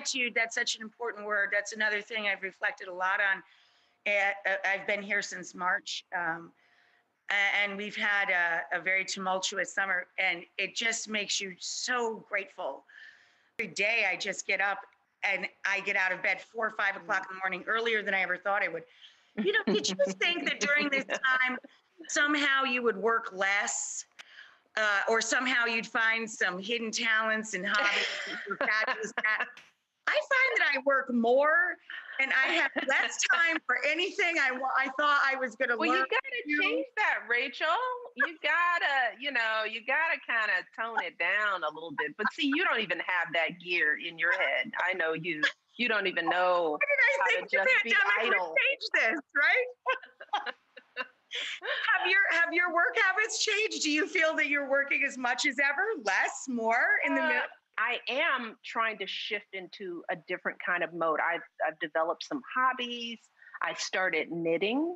gratitude, that's such an important word. That's another thing I've reflected a lot on. I've been here since March, and we've had a very tumultuous summer, and it just makes you so grateful. Every day I just get up and I get out of bed 4 or 5 o'clock in the morning, earlier than I ever thought I would. Did you think that during this time, somehow you would work less? Or somehow you'd find some hidden talents and hobbies that you're fabulous at. I find that I work more and I have less time for anything I thought I was going to learn. Well, you got to change that, Rachel. You gotta kind of tone it down a little bit. But see, you don't even have that gear in your head. I know you don't even know how to just be idle. Change this, right? Have your work habits changed? Do you feel that you're working as much as ever, less, more in the middle? I am trying to shift into a different kind of mode. I've developed some hobbies. I started knitting.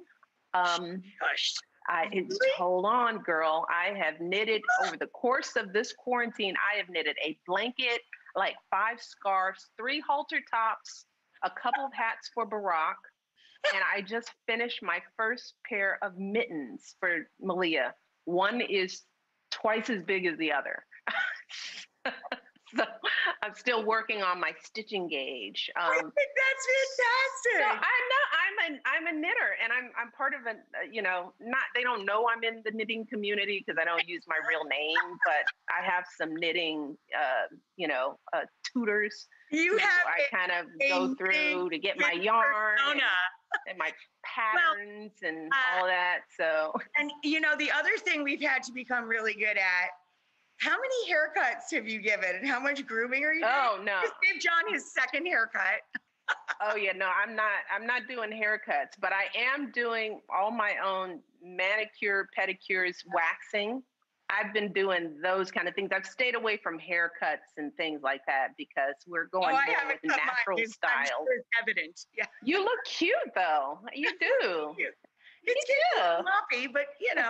Hold on, girl. I have knitted over the course of this quarantine. I have knitted a blanket, like 5 scarves, 3 halter tops, a couple of hats for Barack. And I just finished my first pair of mittens for Malia. One is twice as big as the other. So I'm still working on my stitching gauge. I think that's fantastic. So I know I'm a knitter, and I'm part of they don't know I'm in the knitting community because I don't use my real name, but I have some knitting, tutors. I kind of go through to get my yarn and my patterns and all that. So, and the other thing we've had to become really good at. How many haircuts have you given, and how much grooming are you doing? Oh no! Just gave John his second haircut. Oh yeah, no, I'm not doing haircuts, but I am doing all my own manicure, pedicures, waxing. I've been doing those kind of things. I've stayed away from haircuts and things like that because we're going more with natural style. It's evident. Yeah. You look cute though. You do. It's getting sloppy, but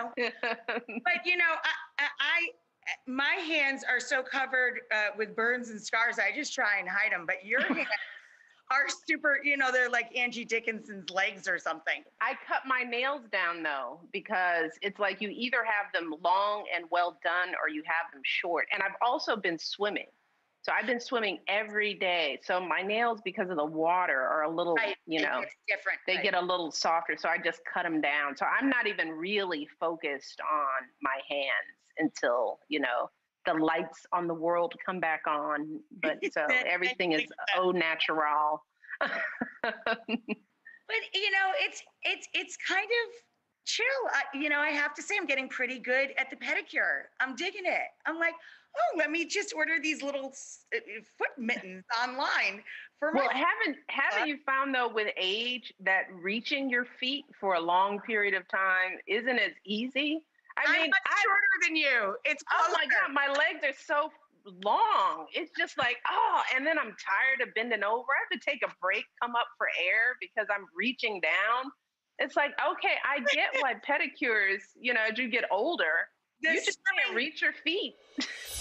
my hands are so covered with burns and scars. I just try and hide them. But your hands are super, they're like Angie Dickinson's legs or something. I cut my nails down though, because it's like you either have them long and well done or you have them short. And I've also been swimming. So I've been swimming every day. So my nails, because of the water, are a little, it's different. They get a little softer. So I just cut them down. So I'm not even really focused on my hands until, the lights on the world come back on. But so everything is au natural. But, it's kind of chill. I have to say I'm getting pretty good at the pedicure. I'm digging it. I'm like, oh, let me just order these little foot mittens online for my. Well, haven't you found though with age that reaching your feet for a long period of time isn't as easy? I'm much shorter than you. It's oh my God, my legs are so long. It's just like, and then I'm tired of bending over. I have to take a break, come up for air because I'm reaching down. It's like, okay, I get why pedicures, as you get older, you just can't reach your feet.